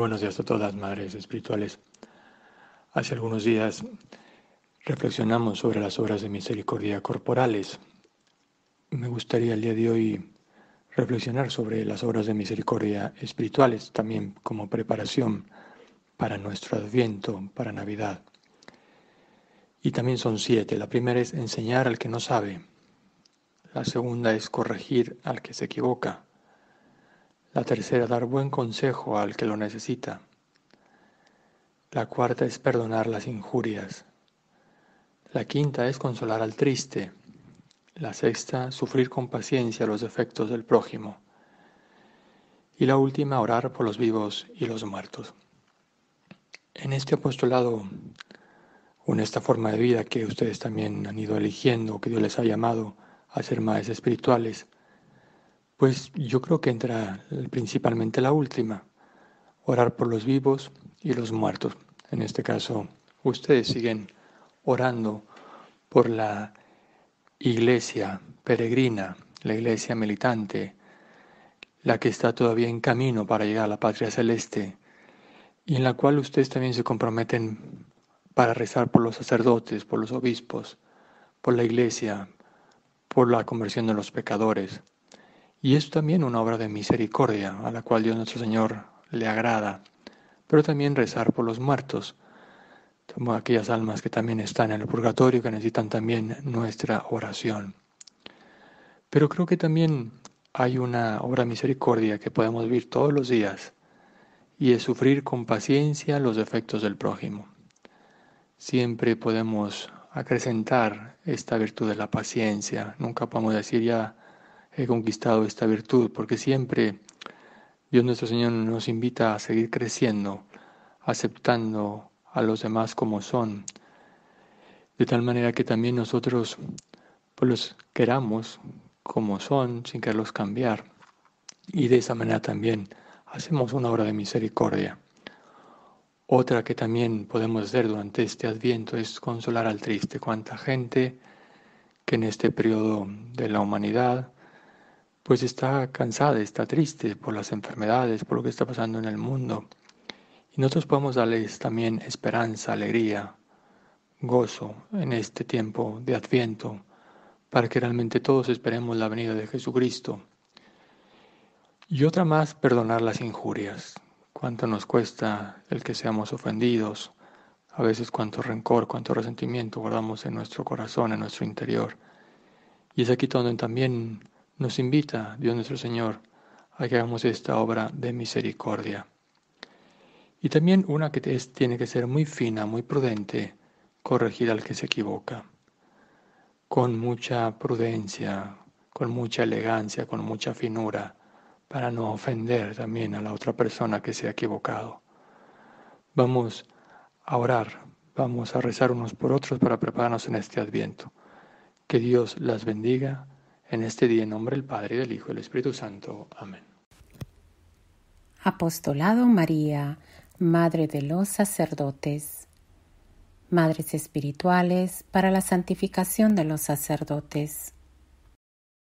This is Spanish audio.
buenos días a todas, madres espirituales. Hace algunos días reflexionamos sobre las obras de misericordia corporales. Me gustaría el día de hoy reflexionar sobre las obras de misericordia espirituales, también como preparación para nuestro Adviento, para Navidad. Y también son 7. La primera es enseñar al que no sabe. La segunda es corregir al que se equivoca. La tercera, dar buen consejo al que lo necesita. La cuarta es perdonar las injurias. La quinta es consolar al triste. La sexta, sufrir con paciencia los defectos del prójimo. Y la última, orar por los vivos y los muertos. En este apostolado, en esta forma de vida que ustedes también han ido eligiendo, que Dios les ha llamado a ser madres espirituales, pues yo creo que entra principalmente la última, orar por los vivos y los muertos. En este caso, ustedes siguen orando por la iglesia peregrina, la iglesia militante, la que está todavía en camino para llegar a la patria celeste, y en la cual ustedes también se comprometen para rezar por los sacerdotes, por los obispos, por la iglesia, por la conversión de los pecadores. Y es también una obra de misericordia a la cual Dios nuestro Señor le agrada, pero también rezar por los muertos, como aquellas almas que también están en el purgatorio, que necesitan también nuestra oración. Pero creo que también hay una obra de misericordia que podemos vivir todos los días, y es sufrir con paciencia los defectos del prójimo. Siempre podemos acrecentar esta virtud de la paciencia. Nunca podemos decir ya he conquistado esta virtud, porque siempre Dios nuestro Señor nos invita a seguir creciendo, aceptando a los demás como son, de tal manera que también nosotros pues los queramos como son, sin quererlos cambiar. Y de esa manera también hacemos una obra de misericordia. Otra que también podemos hacer durante este Adviento es consolar al triste. Cuánta gente que en este periodo de la humanidad pues está cansada, está triste por las enfermedades, por lo que está pasando en el mundo. Y nosotros podemos darles también esperanza, alegría, gozo en este tiempo de Adviento, para que realmente todos esperemos la venida de Jesucristo. Y otra más, perdonar las injurias. Cuánto nos cuesta el que seamos ofendidos, a veces cuánto rencor, cuánto resentimiento guardamos en nuestro corazón, en nuestro interior. Y es aquí donde también nos invita Dios nuestro Señor a que hagamos esta obra de misericordia. Y también una que tiene que ser muy fina, muy prudente, corregir al que se equivoca, con mucha prudencia, con mucha elegancia, con mucha finura, para no ofender también a la otra persona que se ha equivocado. Vamos a orar, vamos a rezar unos por otros para prepararnos en este Adviento. Que Dios las bendiga en este día en nombre del Padre, y del Hijo y del Espíritu Santo. Amén. Apostolado María, Madre de los sacerdotes. Madres espirituales para la santificación de los sacerdotes.